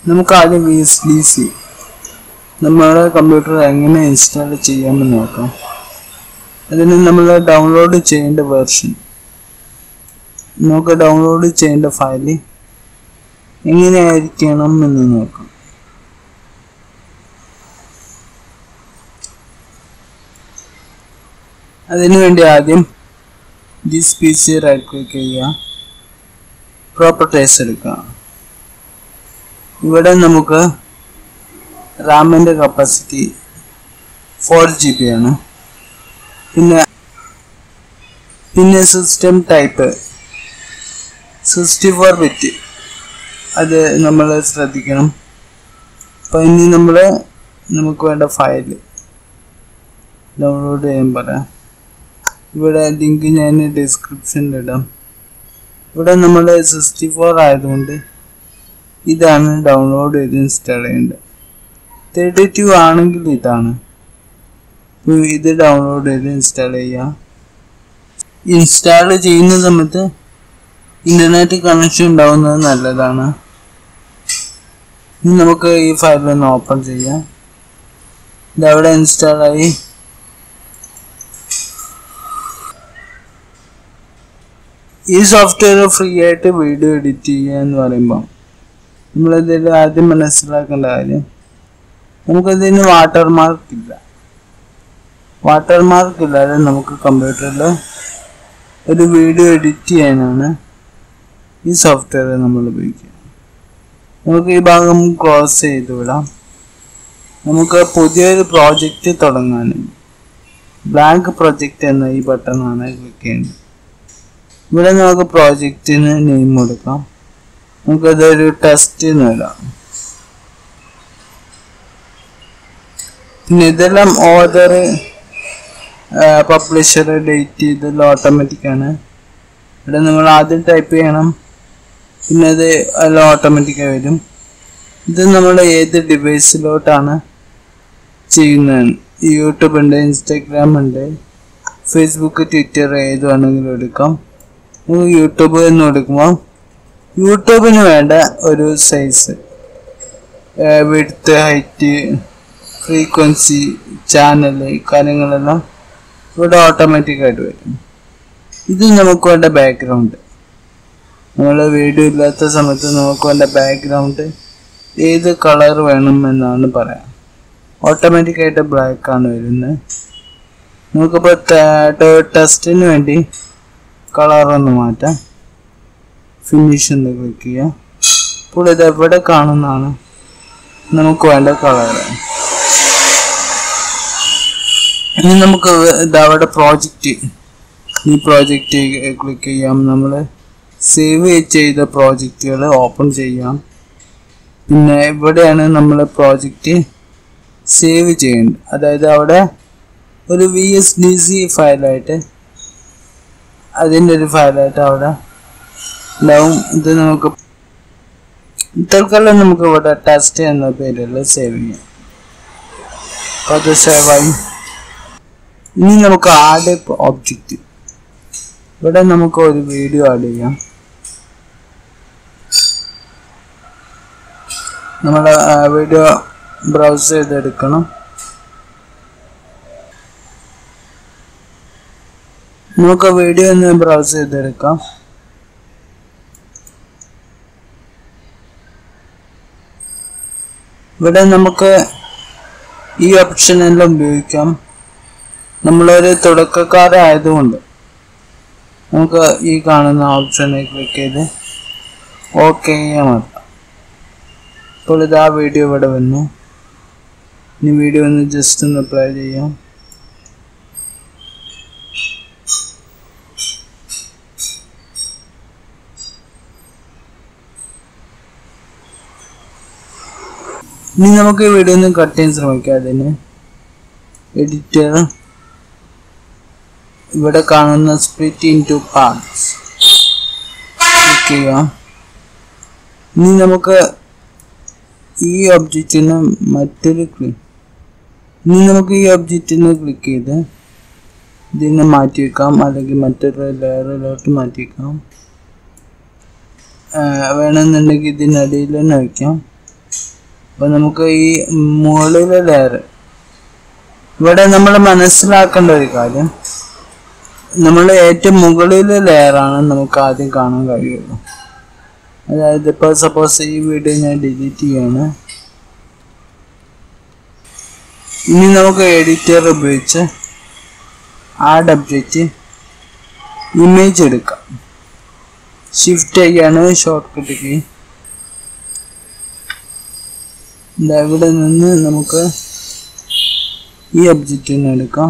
നമുക്ക് ആദ്യം VSDC നമ്മുടെ കമ്പ്യൂട്ടർ എങ്ങനെ ഇൻസ്റ്റാൾ ചെയ്യാമെന്ന് നോക്കാം. അതിന് നമ്മൾ ഡൗൺലോഡ് ചെയ്യേണ്ട വെർഷൻ, നമുക്ക് ഡൗൺലോഡ് ചെയ്യേണ്ട ഫയൽ എങ്ങനെയായിരിക്കണം എന്ന് നോക്കാം. അതിനുവേണ്ടി ആദ്യം ദിസ് PC റൈറ്റ് ക്ലിക്ക് ചെയ്യുക, പ്രോപ്പർട്ടീസ് എടുക്കുക. ഇവിടെ നമുക്ക് റാമിൻ്റെ കപ്പാസിറ്റി 4GB ആണ്. പിന്നെ സിസ്റ്റം ടൈപ്പ് 64 ബിറ്റ്, അത് നമ്മൾ ശ്രദ്ധിക്കണം. അപ്പോൾ ഇനി നമുക്ക് വേണ്ട ഫയൽ ഡൗൺലോഡ് ചെയ്യാൻ പറയാം. ഇവിടെ ലിങ്ക് ഞാൻ ഡിസ്ക്രിപ്ഷനിൽ ഇടാം. ഇവിടെ നമ്മൾ 64 ആയതുകൊണ്ട് ഇതാണ് ഡൗൺലോഡ് ചെയ്ത് ഇൻസ്റ്റാൾ ചെയ്യേണ്ടത്. 32 ആണെങ്കിൽ ഇതാണ്. ഇത് ഡൗൺലോഡ് ചെയ്ത് ഇൻസ്റ്റാൾ ചെയ്യുക. ഇൻസ്റ്റാൾ ചെയ്യുന്ന സമയത്ത് ഇൻ്റർനെറ്റ് കണക്ഷൻ ഉണ്ടാവുന്നത് നല്ലതാണ്. ഇനി നമുക്ക് ഈ ഫയൽ ഒന്ന് ഓപ്പൺ ചെയ്യാം. ഇതവിടെ ഇൻസ്റ്റാളായി. ഈ സോഫ്റ്റ്വെയർ ഫ്രീ ആയിട്ട് വീഡിയോ എഡിറ്റ് ചെയ്യുക എന്ന് പറയുമ്പോൾ നമ്മളിതിൽ ആദ്യം മനസ്സിലാക്കേണ്ട കാര്യം, നമുക്കിതിന് വാട്ടർമാർക്ക് ഇല്ല. വാട്ടർമാർക്ക് ഇല്ലാതെ നമുക്ക് കമ്പ്യൂട്ടറിൽ ഒരു വീഡിയോ എഡിറ്റ് ചെയ്യാനാണ് ഈ സോഫ്റ്റ്വെയർ നമ്മൾ ഉപയോഗിക്കുക. നമുക്ക് ഈ ഭാഗം ക്ലോസ് ചെയ്ത് വിടാം. നമുക്ക് പുതിയൊരു പ്രോജക്റ്റ് തുടങ്ങാനും ബ്ലാങ്ക് പ്രൊജക്റ്റ് എന്ന ഈ ബട്ടണാണ് ക്ലിക്ക് ചെയ്യേണ്ടത്. ഇവിടെ നമുക്ക് പ്രോജക്റ്റിന് നെയിം കൊടുക്കാം. നമുക്കതൊരു ടെസ്റ്റ് എന്ന് ഇടാം. പിന്നെ ഇതെല്ലാം ഓർഡർ, പബ്ലിഷർ, ഡേറ്റ് ഇതെല്ലാം ഓട്ടോമാറ്റിക്കാണ്. ഇവിടെ നമ്മൾ ആദ്യം ടൈപ്പ് ചെയ്യണം, പിന്നെ അത് എല്ലാം ഓട്ടോമാറ്റിക്കായി വരും. ഇത് നമ്മൾ ഏത് ഡിവൈസിലോട്ടാണ് ചെയ്യുന്നത്, യൂട്യൂബ് ഉണ്ട്, ഇൻസ്റ്റാഗ്രാം ഉണ്ട്, ഫേസ്ബുക്ക്, ട്വിറ്റർ ഏത് വേണമെങ്കിലും എടുക്കാം. നമുക്ക് യൂട്യൂബ് എന്ന് എടുക്കുമ്പോൾ യൂട്യൂബിന് വേണ്ട ഒരു size, width, height, frequency, channel കാര്യങ്ങളെല്ലാം ഇവിടെ ഓട്ടോമാറ്റിക്കായിട്ട് വരും. ഇത് നമുക്ക് വേണ്ട ബാക്ക്ഗ്രൗണ്ട്, നമ്മൾ വീഡിയോ ഇല്ലാത്ത സമയത്ത് നമുക്ക് വേണ്ട ബാക്ക്ഗ്രൗണ്ട് ഏത് കളർ വേണം എന്നാണ് പറയാം. ഓട്ടോമാറ്റിക്കായിട്ട് ബ്ലാക്കാണ് വരുന്നത്. നമുക്കിപ്പോൾ ടെസ്റ്റിന് വേണ്ടി കളറൊന്ന് മാറ്റാം. ഫിനിഷ് എന്ന് ക്ലിക്ക് ചെയ്യാം. ഇപ്പോൾ ഇത് എവിടെ കാണുന്നതാണ് നമുക്ക് വേണ്ട കളർ. ഇനി നമുക്ക് ഇതവിടെ പ്രോജക്റ്റ്, ഈ പ്രോജക്റ്റ് ക്ലിക്ക് ചെയ്യാം. നമ്മൾ സേവ് ചെയ്ത പ്രോജക്റ്റുകൾ ഓപ്പൺ ചെയ്യാം. പിന്നെ ഇവിടെയാണ് നമ്മൾ പ്രോജക്റ്റ് സേവ് ചെയ്യേണ്ടത്. അതായത് അവിടെ ഒരു VSDC ഫയലായിട്ട്, അതിൻ്റെ ഒരു ഫയലായിട്ട് അവിടെ ഉണ്ടാവും. ഇത് നമുക്ക് തൽക്കാലം നമുക്ക് ഇവിടെ ടെസ്റ്റ് എന്ന പേരിൽ സേവ് ചെയ്യാം. അപ്പോൾ അത് സേവായി. ഇനി നമുക്ക് ആഡ് ഒബ്ജക്റ്റ്, ഇവിടെ നമുക്ക് ഒരു വീഡിയോ ആഡ് ചെയ്യാം. നമ്മുടെ വീഡിയോ ബ്രൗസ് ചെയ്തെടുക്കണം. നമുക്ക് വീഡിയോ ഒന്ന് ബ്രൗസ് ചെയ്തെടുക്കാം. ഇവിടെ നമുക്ക് ഈ ഓപ്ഷൻ എല്ലാം ഉപയോഗിക്കാം. നമ്മളൊരു തുടക്കക്കാരായതുകൊണ്ട് നമുക്ക് ഈ കാണുന്ന ഓപ്ഷനെ ക്ലിക്ക് ചെയ്ത് ഓക്കെ ചെയ്യാൻ മതി. ഇപ്പോൾ ഇത് ആ വീഡിയോ ഇവിടെ വന്നു. ഇനി വീഡിയോ ഒന്ന് ജസ്റ്റ് ഒന്ന് പ്ലേ ചെയ്യാം. ഇനി നമുക്ക് ഈ വീഡിയോ ഒന്ന് കട്ട് ചെയ്യാൻ ശ്രമിക്കാം. അതിന് എഡിറ്റർ, ഇവിടെ കാണുന്ന സ്പ്ലിറ്റ് ഇൻടു പാർട്സ് ക്ലിക്ക് ചെയ്യാം. ഇനി നമുക്ക് ഈ ഒബ്ജക്റ്റിന് ക്ലിക്ക് ചെയ്ത് ഇതിനെ മാറ്റി വെക്കാം, അല്ലെങ്കിൽ മറ്റൊരു ലെയറിലോട്ട് മാറ്റി വെക്കാം. വേണമെന്നുണ്ടെങ്കിൽ ഇതിനടിയിൽ തന്നെ വയ്ക്കാം. അപ്പോൾ നമുക്ക് ഈ മുകളിലെ ലെയർ ഇവിടെ നമ്മൾ മനസ്സിലാക്കേണ്ട ഒരു കാര്യം, നമ്മൾ ഏറ്റവും മുകളിലെ ലെയറാണ് നമുക്ക് ആദ്യം കാണാൻ കഴിയുള്ളൂ. അതായത് ഇപ്പോൾ സപ്പോസ് ഈ വീഡിയോ ഞാൻ ഡിലീറ്റ് ചെയ്യാണ്. ഇനി നമുക്ക് എഡിറ്റർ ഉപയോഗിച്ച് ആഡ് ഒബ്ജക്റ്റ് ഇമേജ് എടുക്കാം. ഷിഫ്റ്റ് ചെയ്യാണ് ഷോർട്ട് കട്ട് കീ. ഇവിടെ നിന്ന് നമുക്ക് ഈ ഒബ്ജക്റ്റിനെ എടുക്കാം.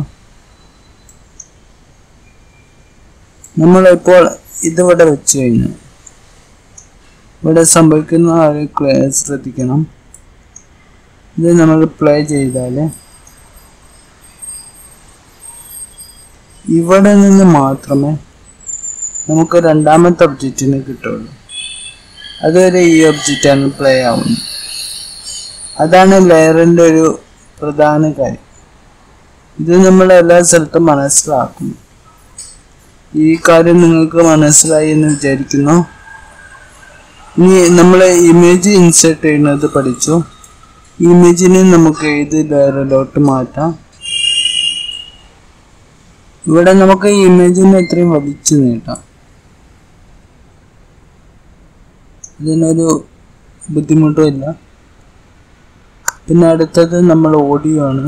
നമ്മളിപ്പോൾ ഇതിവിടെ വെച്ച് കഴിഞ്ഞു. ഇവിടെ സംഭവിക്കുന്ന ഒരു ശ്രദ്ധിക്കണം. ഇത് നമ്മൾ പ്ലേ ചെയ്താൽ ഇവിടെ നിന്ന് മാത്രമേ നമുക്ക് രണ്ടാമത്തെ ഒബ്ജക്റ്റിന് കിട്ടുള്ളൂ. അതുവരെ ഈ ഒബ്ജക്റ്റാണ് പ്ലേ ആവുന്നത്. അതാണ് ലെയറിൻ്റെ ഒരു പ്രധാന കാര്യം. ഇത് നമ്മൾ എല്ലാ സ്ഥലത്തും മനസ്സിലാക്കും. ഈ കാര്യം നിങ്ങൾക്ക് മനസ്സിലായി എന്ന് വിചാരിക്കുന്നു. ഇനി നമ്മൾ ഇമേജ് ഇൻസേർട്ട് ചെയ്യുന്നത് പഠിച്ചു. ഇമേജിനെ നമുക്ക് ഏത് ലെയറിലോട്ട് മാറ്റാം. ഇവിടെ നമുക്ക് ഈ ഇമേജിനെ എത്രയും വലിച്ചു നീട്ടാം. ഇതിനൊരു ബുദ്ധിമുട്ടും ഇല്ല. പിന്നെ അടുത്തത് നമ്മൾ ഓഡിയോ ആണ്.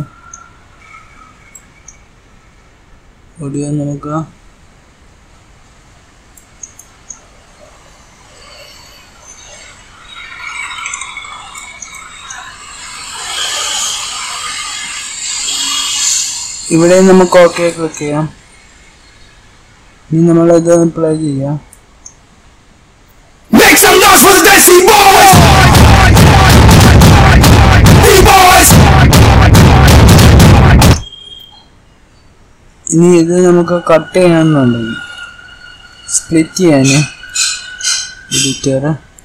ഓഡിയോ നമുക്ക് ഇവിടെ നമുക്ക് ഓക്കെ ക്ലിക്ക് ചെയ്യാം. ഇനി നമ്മളിത് പ്ലേ ചെയ്യാം. ഇനി ഇത് നമുക്ക് കട്ട് ചെയ്യണമെന്നുണ്ടെങ്കിൽ സ്പ്ലിറ്റ് ചെയ്യാൻ എഡിറ്റർ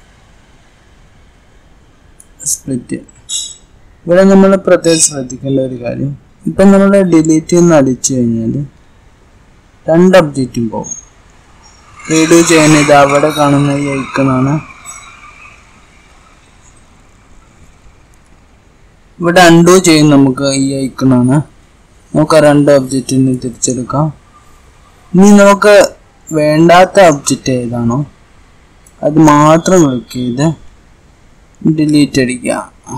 സ്പ്ലിറ്റ്. ഇവിടെ നമ്മൾ പ്രത്യേകം ശ്രദ്ധിക്കേണ്ട ഒരു കാര്യം, ഇപ്പം നമ്മൾ ഡിലീറ്റ് എന്ന് അടിച്ചു കഴിഞ്ഞാൽ രണ്ട് ഒബ്ജക്റ്റും പോകും. റീഡു ചെയ്യാൻ ഇത് അവിടെ കാണുന്ന ഈ ഐക്കണാണ്. ഇവിടെ അൺഡു ചെയ്യും നമുക്ക് ഈ ഐക്കണാണ്. നമുക്ക് ആ രണ്ട് ഒബ്ജക്റ്റിനെ തിരിച്ചെടുക്കാം. ഇനി നമുക്ക് വേണ്ടാത്ത ഒബ്ജക്റ്റ് ഏതാണോ അത് മാത്രം ക്ലിക്ക് ചെയ്ത് ഡിലീറ്റ് അടിക്കുക.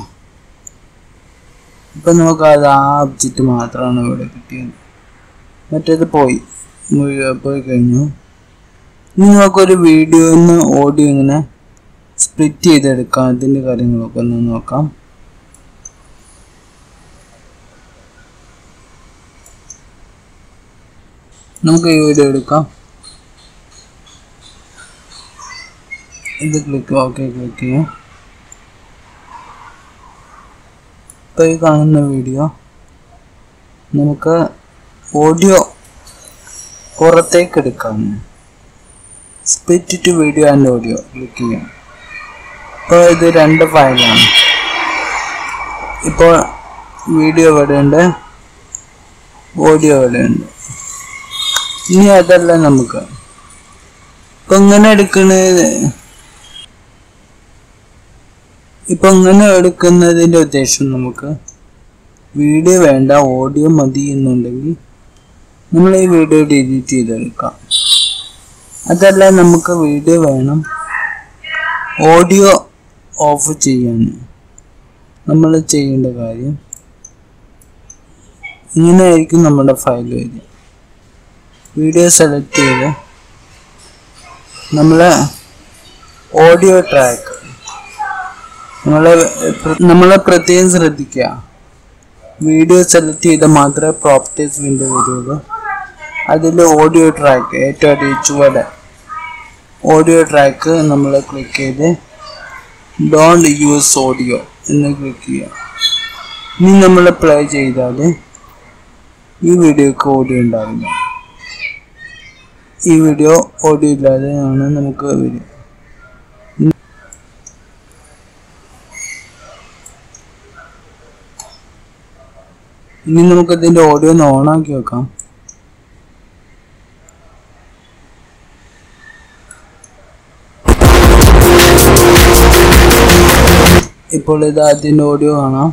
ഇപ്പം നമുക്ക് അത് ആ ഒബ്ജക്റ്റ് മാത്രമാണ് ഇവിടെ കിട്ടിയത്. മറ്റേത് പോയി കഴിഞ്ഞു. ഇനി നമുക്കൊരു വീഡിയോയിൽ നിന്ന് ഓഡിയോ ഇങ്ങനെ സ്പ്ലിറ്റ് ചെയ്തെടുക്കാം. അതിൻ്റെ കാര്യങ്ങളൊക്കെ ഒന്ന് നോക്കാം. നമുക്ക് ഈ വീഡിയോ എടുക്കാം. ഇത് ഓക്കെ ക്ലിക്ക് ചെയ്യാം. ഇപ്പോൾ ഈ കാണുന്ന വീഡിയോ നമുക്ക് ഓഡിയോ പുറത്തേക്ക് എടുക്കാം. Split to video and audio click ചെയ്യാം. ഇപ്പോൾ ഇത് രണ്ട് ഫയലാണ്. ഇപ്പോൾ വീഡിയോ ഇവിടെയുണ്ട്, ഓഡിയോ ഇവിടെയുണ്ട്. ഇനി അതല്ല നമുക്ക് ഇപ്പം ഇങ്ങനെ എടുക്കുന്നതിൻ്റെ ഉദ്ദേശം നമുക്ക് വീഡിയോ വേണ്ട, ഓഡിയോ മതി എന്നുണ്ടെങ്കിൽ നമ്മൾ ഈ വീഡിയോ ഡിലീറ്റ് ചെയ്തെടുക്കാം. അതല്ല നമുക്ക് വീഡിയോ വേണം, ഓഡിയോ ഓഫ് ചെയ്യാൻ നമ്മൾ ചെയ്യേണ്ട കാര്യം ഇങ്ങനെയായിരിക്കും നമ്മുടെ ഫയൽ വരിക. വീഡിയോ സെലക്ട് ചെയ്ത് നമ്മൾ ഓഡിയോ ട്രാക്ക് നമ്മൾ പ്രത്യേകം ശ്രദ്ധിക്കുക. വീഡിയോ സെലക്ട് ചെയ്താൽ മാത്രമേ പ്രോപ്പർട്ടീസ് വിൻഡോ വരുള്ളൂ. അതിൽ ഓഡിയോ ട്രാക്ക് ഏറ്റവും ചുവടെ ഓഡിയോ ട്രാക്ക് നമ്മൾ ക്ലിക്ക് ചെയ്ത് ഡോണ്ട് യൂസ് ഓഡിയോ എന്ന് ക്ലിക്ക് ചെയ്യുക. ഇനി നമ്മൾ പ്ലേ ചെയ്താൽ ഈ വീഡിയോക്ക് ഓഡിയോ ഉണ്ടാവില്ല. ഈ വീഡിയോ ഓഡിയോ ഇല്ലാതെയാണ് നമുക്ക് വരിക. ഇനി നമുക്ക് ഇതിൻ്റെ ഓഡിയോ ഒന്ന് ഓണാക്കി വെക്കാം. ഇപ്പോൾ ഇത് അതിൻ്റെ ഓഡിയോ കാണാം.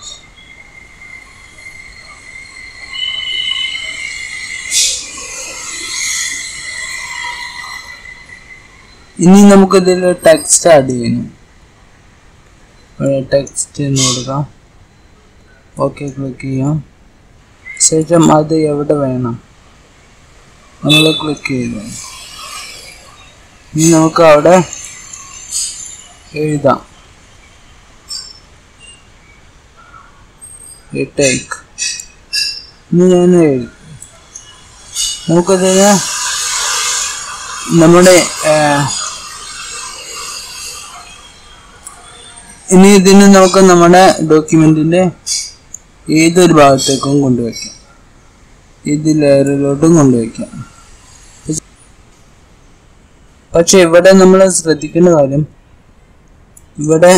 ഇനി നമുക്കിതിൽ ടെക്സ്റ്റ് ആഡ് ചെയ്യണം. ടെക്സ്റ്റ് എന്ന് കൊടുക്കാം. ഓക്കെ ക്ലിക്ക് ചെയ്യാം. ശേഷം അത് എവിടെ വേണം നമ്മൾ ക്ലിക്ക് ചെയ്തു. ഇനി നമുക്ക് അവിടെ എഴുതാം. ടേക്ക് ഇനി ഞാൻ എഴുതി. നമുക്കതിന് നമ്മുടെ ഇനി ഇതിന് നമുക്ക് നമ്മുടെ ഡോക്യുമെന്റിന്റെ ഏതൊരു ഭാഗത്തേക്കും കൊണ്ടുവയ്ക്കാം. ഇത് ലെയറിലോട്ടും കൊണ്ടുവയ്ക്കാം. പക്ഷെ ഇവിടെ നമ്മൾ ശ്രദ്ധിക്കേണ്ട കാര്യം, ഇവിടെ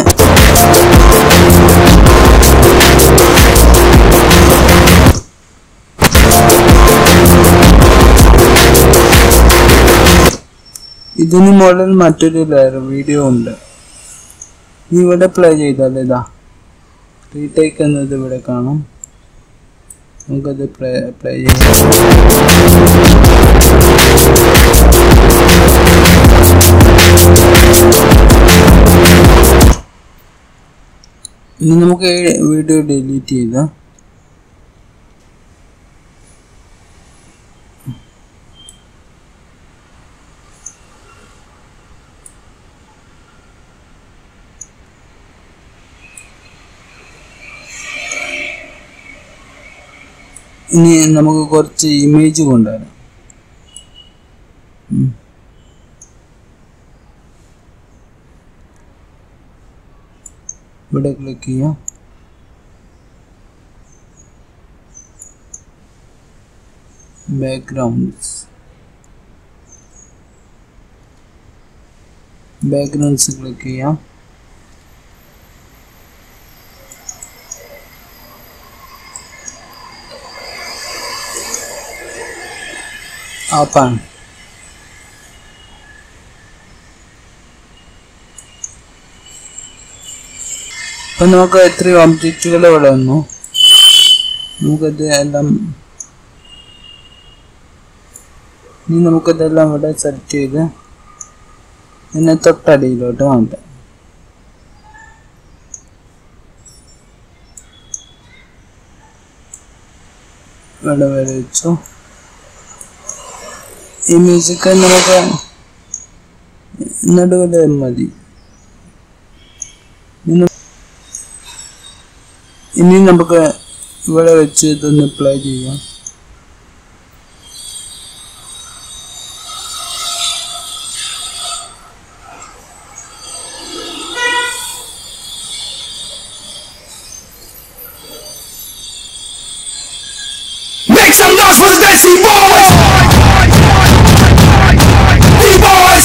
ഇതിന് മുകളിൽ മറ്റൊരു ലെയർ വീഡിയോ ഉണ്ട്. ഇവിടെ പ്ലേ ചെയ്താൽ ഇതാ റീടേക്ക് എന്നത് ഇവിടെ കാണാം. നമുക്കത് പ്ലേ ചെയ്യാം. ഇനി നമുക്ക് വീഡിയോ ഡിലീറ്റ് ചെയ്താൽ ഇനി നമുക്ക് കുറച്ച് ഇമേജ് കൊണ്ടുവരാം. ഇവിടെ ക്ലിക്ക് ചെയ്യാം. ബാക്ക്ഗ്രൗണ്ട്സ് ക്ലിക്ക് ചെയ്യാം. ആപ്പാണ്. അപ്പൊ നമുക്ക് എത്ര ഒബ്ജക്റ്റുകൾ ഇവിടെ വന്നു. നമുക്കത് എല്ലാം ഇനി നമുക്കതെല്ലാം ഇവിടെ സെലക്ട് ചെയ്ത് ഇതിനെ തൊട്ടടിയിലോട്ട് മാറ്റാം. ഇവിടെ വരെ വെച്ചു. ഈ മ്യൂസിക് നമുക്ക് നടുവില് മതി. ഇനി നമുക്ക് ഇവിടെ വെച്ച് ഇതൊന്ന് പ്ലേ ചെയ്യാം. Make some noise for the Desi Boys! D-Boys!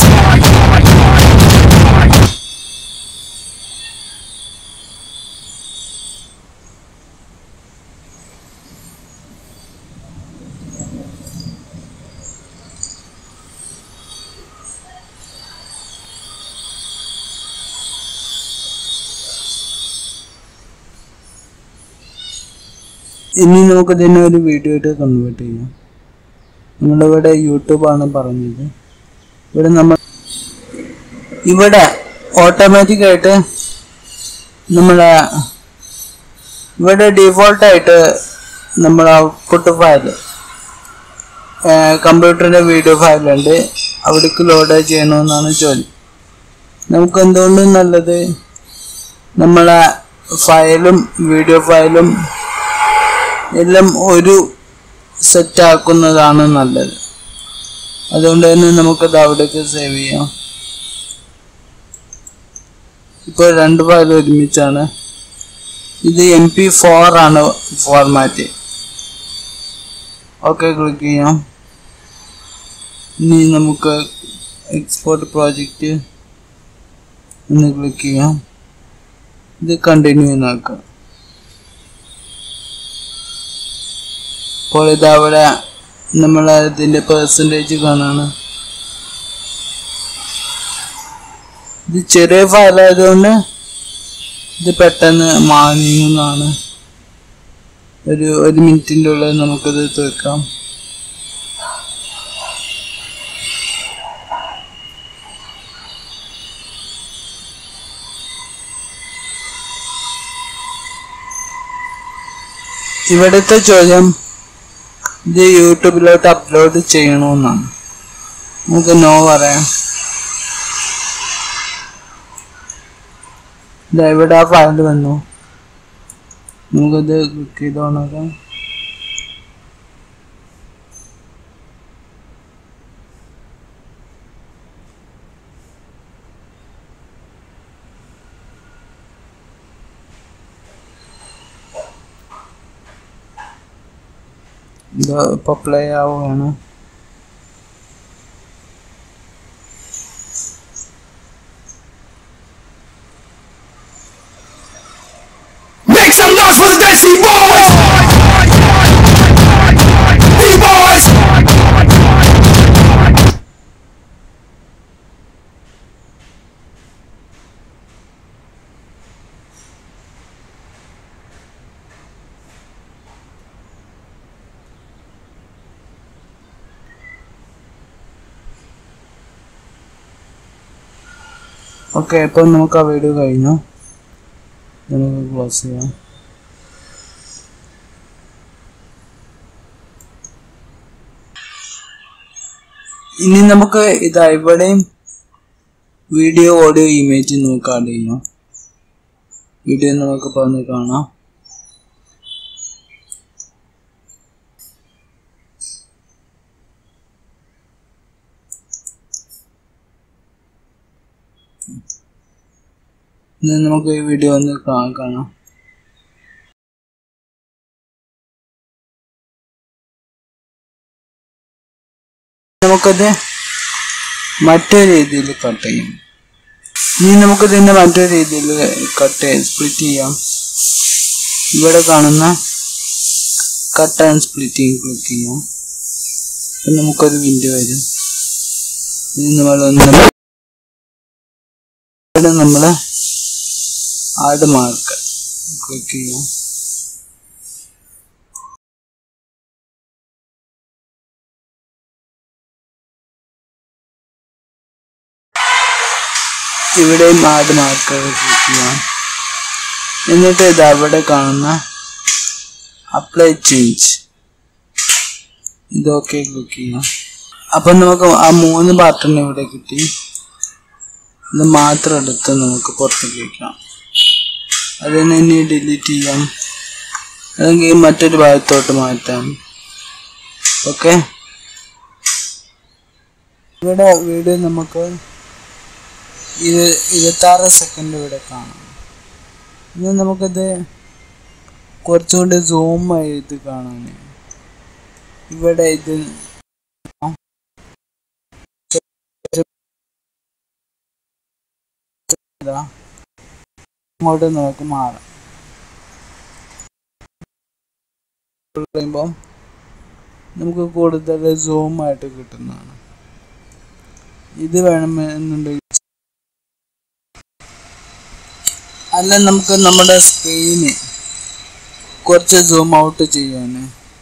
ഇനി നമുക്ക് ഇതിനെ ഒരു വീഡിയോ ആയിട്ട് കൺവേർട്ട് ചെയ്യാം. നമ്മളിവിടെ യൂട്യൂബാണ് പറഞ്ഞത്. ഇവിടെ ഓട്ടോമാറ്റിക്കായിട്ട് നമ്മളെ ഇവിടെ ഡിഫോൾട്ടായിട്ട് നമ്മൾ ഔട്ട്പുട്ട് ഫയൽ കമ്പ്യൂട്ടറിൻ്റെ വീഡിയോ ഫയലുണ്ട്, അവിടേക്ക് ലോഡ് ചെയ്യണമെന്നാണ് ചോദ്യം. നമുക്ക് എന്തുകൊണ്ടും നല്ലത് നമ്മളെ ഫയലും വീഡിയോ ഫയലും എല്ലാം ഒരു സെറ്റ് ആക്കുന്നതാണ് നല്ലത്. അതുകൊണ്ട് തന്നെ നമുക്കത് അവിടേക്ക് സേവ് ചെയ്യാം. ഇപ്പോൾ രണ്ട് ഫയൽ ഒരുമിച്ചാണ്. ഇത് MP4 ആണ് ഫോർമാറ്റ്. ഓക്കെ ക്ലിക്ക് ചെയ്യാം. ഇനി നമുക്ക് എക്സ്പോർട്ട് പ്രോജക്റ്റ് എന്ന് ക്ലിക്ക് ചെയ്യാം. ഇത് കണ്ടിന്യൂ എന്നാക്കാം. അപ്പോൾ ഇതവിടെ നമ്മൾ അതിൻ്റെ പെർസെൻറ്റേജ് കാണാണ്. ഇത് ചെറിയ ഫയലായതുകൊണ്ട് ഇത് പെട്ടെന്ന് മാറുന്നതാണ്. ഒരു മിനിറ്റിൻ്റെ ഉള്ളിൽ നമുക്കിത് തീർക്കാം. ഇവിടുത്തെ ചോദ്യം ഇത് യൂട്യൂബിലോട്ട് അപ്ലോഡ് ചെയ്യണമെന്നാണ്. നമുക്ക് നോ പറയാം. ഇവിടെ ആ ഫയൽ വന്നു. നമുക്കത് ക്ലിക്ക് ചെയ്ത് നോക്കാം. ഇത് ഇപ്പോൾ പ്ലേ ആവുകയാണ്. Make some noise for the Desi Boys! D-Boys! Okay, ഇപ്പം നമുക്ക് ആ വീഡിയോ കഴിഞ്ഞു. നമുക്ക് ക്ലോസ് ചെയ്യാം. ഇനി നമുക്ക് ഇതാ ഇവിടെയും വീഡിയോ, ഓഡിയോ, ഇമേജ് നമുക്ക് ആഡ് ചെയ്യാം. വീഡിയോ നമുക്ക് പറഞ്ഞ് കാണാം. നമുക്ക് ഈ വീഡിയോ ഒന്ന് കാണാം. നമുക്കത് മറ്റൊരു രീതിയിൽ കട്ട് ചെയ്യാം. ഇനി നമുക്ക് ഇതിന്റെ മറ്റൊരു രീതിയിൽ സ്പ്ലിറ്റ് ചെയ്യാം. ഇവിടെ കാണുന്ന കട്ട് ആൻഡ് സ്പ്ലിറ്റിംഗ് ക്ലിക്ക് ചെയ്യാം. നമുക്കൊരു വിൻഡോ വരും. നമ്മൾ ആഡ് മാർക്ക് ക്ലിക്ക് ചെയ്യാം. ഇവിടെയും ആഡ് മാർക്ക് ക്ലിക്ക് ചെയ്യാം. എന്നിട്ട് ഇത് അവിടെ കാണുന്ന അപ്ലൈ ചേഞ്ച് ഇതൊക്കെ ക്ലിക്ക് ചെയ്യാം. അപ്പം നമുക്ക് ആ 3 ബട്ടൺ ഇവിടെ കിട്ടി. ഇത് മാത്രം എടുത്ത് നമുക്ക് പുറത്തേക്ക് വയ്ക്കാം. അതിനെ ഇനി ഡിലീറ്റ് ചെയ്യാം, അല്ലെങ്കിൽ മറ്റൊരു ഭാഗത്തോട്ട് മാറ്റാം. ഓക്കെ, ഇവിടെ വീഡിയോ നമുക്ക് 26 സെക്കൻഡ് ഇവിടെ കാണാം. ഇനി നമുക്കിത് കുറച്ചുകൂടി സൂം ചെയ്ത് കാണാൻ ഇവിടെ ഇത് ഇങ്ങോട്ട് നമുക്ക് മാറാം. നമുക്ക് കൂടുതൽ സൂം ആയിട്ട് കിട്ടുന്നതാണ്. ഇത് വേണമെന്നുണ്ടെങ്കിൽ അല്ല, നമുക്ക് നമ്മുടെ സ്ക്രീന് കുറച്ച് സൂം ഔട്ട് ചെയ്യാൻ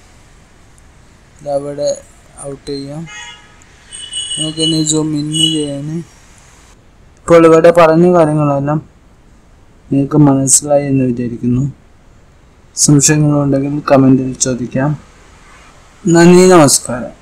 അവിടെ ഔട്ട് ചെയ്യാം. നമുക്കിനി സൂം ഇൻ ചെയ്യാൻ. ഇപ്പോൾ ഇവിടെ പറഞ്ഞ കാര്യങ്ങളെല്ലാം നിങ്ങൾക്ക് മനസ്സിലായി എന്ന് വിചാരിക്കുന്നു. സംശയങ്ങളുണ്ടെങ്കിൽ കമൻറ്റിൽ ചോദിക്കാം. നന്ദി, നമസ്കാരം.